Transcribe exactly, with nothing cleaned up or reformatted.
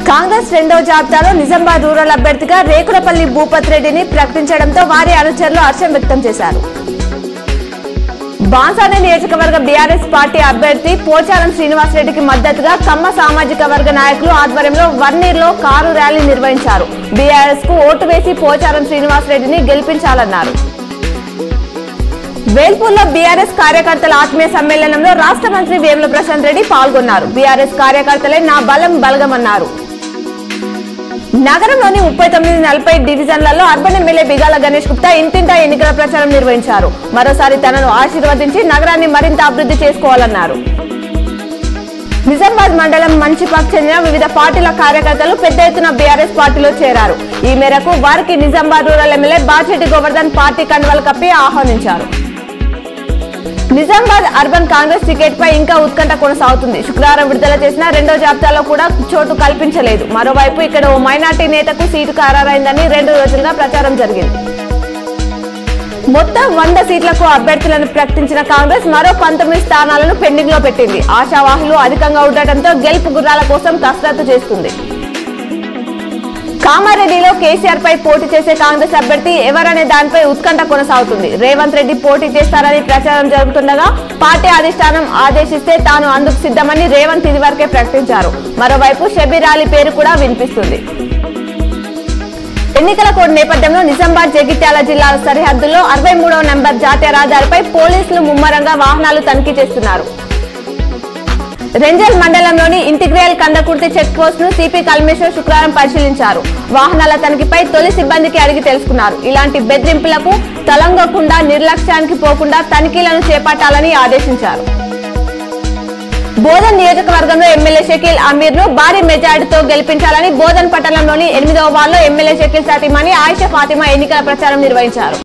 కాంగ్రెస్ రెండో జాబితాలో నిజామాబాద్ రూరల్ అభ్యర్థిగా రేకులపల్లి భూపత్ రెడ్డిని ప్రకటించడంతో వారి అనుచరులు హర్షం వ్యక్తం చేశారు. బాన్సానే నియోజకవర్గ బీఆర్ఎస్ పార్టీ అభ్యర్థి పోచారం శ్రీనివాసరెడ్డికి మద్దతుగా కమ్మ సామాజిక వర్గ నాయకులు ఆధ్వర్యంలో వర్నీర్లో కారు ర్యాలీ నిర్వహించారు. బీఆర్ఎస్ కు ఓటు వేసి పోచారం శ్రీనివాసరెడ్డిని గెలిపించాలన్నారు. వేల్పూర్లో బీఆర్ఎస్ కార్యకర్తల ఆత్మీయ సమ్మేళనంలో రాష్ట్ర మంత్రి వేముల ప్రశాంత్ రెడ్డి పాల్గొన్నారు. బీఆర్ఎస్ కార్యకర్తలే నా బలం బలగమన్నారు. నగరంలోని ముప్పై తొమ్మిది నలభై డివిజన్లలో అర్బన్ ఎమ్మెల్యే బిగాల గణేష్ గుప్తా ఇంటింటా ఎన్నికల ప్రచారం నిర్వహించారు. మరోసారి తనను ఆశీర్వదించి నగరాన్ని మరింత అభివృద్ధి చేసుకోవాలన్నారు. నిజామాబాద్ మండలం మంచిపాకు చెందిన వివిధ పార్టీల కార్యకర్తలు పెద్ద ఎత్తున బీఆర్ఎస్ పార్టీలో చేరారు. ఈ మేరకు వారికి Nizamabad rural MLA Bachetti Govardhan party కండువాలు కప్పి ఆహ్వానించారు. నిజామాబాద్ అర్బన్ కాంగ్రెస్ టికెట్ పై ఇంకా ఉత్కంఠ కొనసాగుతుంది. శుక్రవారం విడుదల చేసిన రెండో జాబితాలో కూడా చోటు కల్పించలేదు. మరోవైపు ఇక్కడ ఓ మైనార్టీ నేతకు సీటు ఖరారైందని రెండు రోజులుగా ప్రచారం జరిగింది. మొత్తం వంద సీట్లకు అభ్యర్థులను ప్రకటించిన కాంగ్రెస్ మరో పంతొమ్మిది స్థానాలను పెండింగ్ లో పెట్టింది. ఆశావాహులు అధికంగా ఉండటంతో గెలుపు గుర్రాల కోసం కసరత్తు చేస్తుంది. కామారెడ్డిలో కేసీఆర్ పై పోటీ చేసే కాంగ్రెస్ అభ్యర్థి ఎవరనే దానిపై ఉత్కంఠ కొనసాగుతుంది. రేవంత్ రెడ్డి పోటీ చేస్తారని ప్రచారం జరుగుతుండగా పార్టీ అధిష్టానం ఆదేశిస్తే తాను అందుకు సిద్ధమని రేవంత్ ఇదివరకే ప్రకటించారు. మరోవైపు షబీర్ అలీ పేరు కూడా వినిపిస్తుంది. ఎన్నికల కోడ్ నేపథ్యంలో నిజామాబాద్ జగిత్యాల జిల్లాల సరిహద్దుల్లో అరవై మూడవ నెంబర్ జాతీయ రహదారిపై పోలీసులు ముమ్మరంగా వాహనాలు తనిఖీ చేస్తున్నారు. రెంజల్ మండలంలోని ఇంటిగ్రియల్ కందకుర్తి చెక్ పోస్ట్ ను సిపి కల్మేశ్వర్ శుక్రవారం పరిశీలించారు. వాహనాల తనిఖీపై తొలి సిబ్బందికి అడిగి తెలుసుకున్నారు. ఇలాంటి బెదిరింపులకు తలొంగకుండా నిర్లక్ష్యానికి పోకుండా తనిఖీలను చేపట్టాలని ఆదేశించారు. బోధన్ నియోజకవర్గంలో ఎమ్మెల్యే షకీల్ అమీర్ ను భారీ మెజార్టీతో గెలిపించాలని బోధన్ పట్టణంలోని ఎనిమిదవ వార్డులో ఎమ్మెల్యే షకీల్ సతీమణి ఆయిషా ఫాతిమా ఎన్నికల ప్రచారం నిర్వహించారు.